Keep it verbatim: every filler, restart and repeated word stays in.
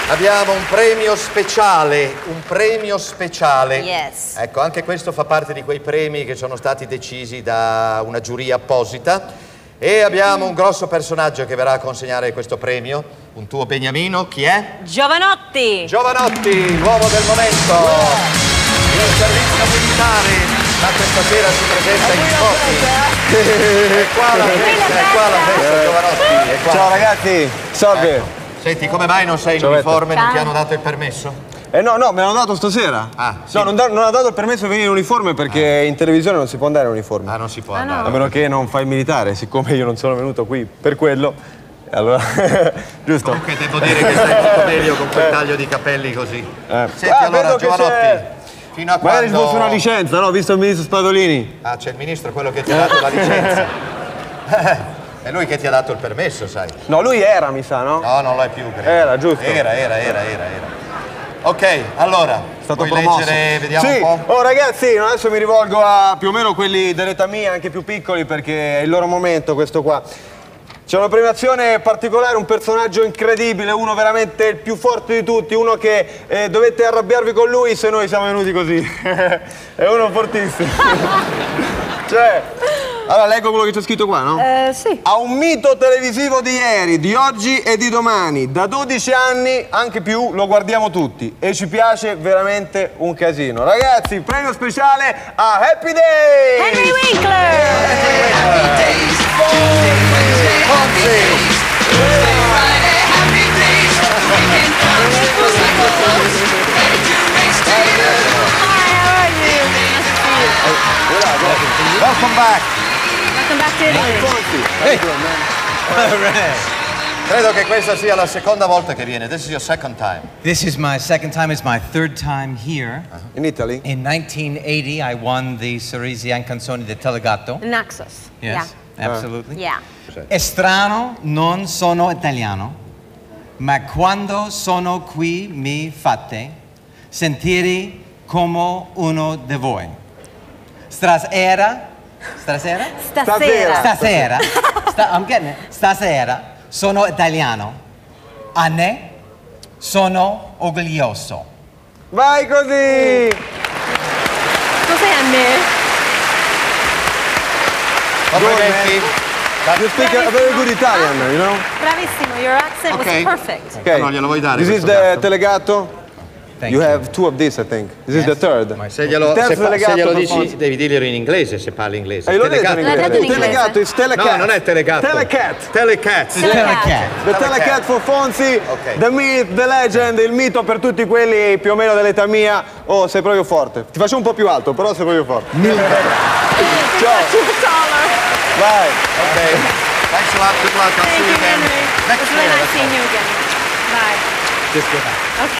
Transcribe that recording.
Abbiamo un premio speciale, un premio speciale. Yes. Ecco, anche questo fa parte di quei premi che sono stati decisi da una giuria apposita. E abbiamo un grosso personaggio che verrà a consegnare questo premio. Un tuo beniamino, chi è? Giovanotti! Giovanotti, l'uomo del momento. Il servizio militare. Ma questa sera si presenta in pochi. È qua la festa, è qua la festa, Giovanotti. È qua. Ciao ragazzi, salve. Ecco. Senti, come mai non sei in Ciao, uniforme? Ciao. Non ti hanno dato il permesso? Eh no, no, me l'hanno dato stasera. Ah, sì. No, non, da, non ha dato il permesso di venire in uniforme perché in televisione non si può andare in uniforme. Ah, non si può Ah, andare. no. A meno che non fai il militare, siccome io non sono venuto qui per quello. Allora, giusto? Comunque devo dire che stai molto meglio con quel taglio di capelli così. Eh. Senti, Ah, allora, vedo che Giovanotti, c'è- fino a Magari quando... ci fosse una licenza, no? Visto il ministro Spadolini. Ah, c'è il ministro, quello che ti ha dato la licenza. È lui che ti ha dato il permesso, sai? No, lui era, mi sa, no? No, non lo è più, credo. Era, giusto. Era, era, era, era, era. Ok, allora, È stato puoi promosso. leggere, vediamo sì. un po'? Oh ragazzi, adesso mi rivolgo a più o meno quelli dell'età mia, anche più piccoli, perché è il loro momento questo qua. C'è una premiazione particolare, un personaggio incredibile, uno veramente il più forte di tutti, uno che eh, dovete arrabbiarvi con lui se noi siamo venuti così. È uno fortissimo. Cioè, allora leggo quello che c'è scritto qua, no? Eh, sì. Ha un mito televisivo di ieri, di oggi e di domani. Da dodici anni, anche più, lo guardiamo tutti e ci piace veramente un casino. Ragazzi, premio speciale a Happy Day! Henry Winkler! Hi, how are you? Welcome back! Welcome back to Italy. Credo che questa sia la seconda volta che viene. This is your second time. This is my second time. It's my third time here. In Italy? In nineteen eighty, I won the Sorrisi and Canzoni del Telegatto. Naxos. Yes, absolutely. Yeah. È strano, non sono italiano, ma quando sono qui mi fate sentire come uno di voi. Stasera, stasera? Stasera. Stasera, sta, I'm getting it. Stasera sono italiano. A ne sono orgoglioso. Vai così! Cos'è a me? Complimenti. You speak a very good Italian, you know? Bravissimo, your accent Ok. was perfect. Okay. No, glielo vuoi dare This is questo the gatto? Telegatto. Thank You you. have two of this, I think. This is the third. Se glielo, Terzo se, fa- se delegato glielo per dici, Fonzi. devi dirglielo in inglese se parli inglese. Eh, l'ho detto in Telegatto. inglese. L'hai detto in inglese? Telegatto is Telecat. No, non è telegatto. Telecat. Telecat. Telecat. The Telecat for Fonzi, Ok. the myth, the legend, il mito per tutti quelli più o meno dell'età mia. Oh, sei proprio forte. Ti faccio un po' più alto, però sei proprio forte. Ciao. Vai. Ok. Thanks a lot. Good luck. I'll Thank see you you, again. Henry. It Next was really year. nice seeing you again. Bye. Just go back. Okay.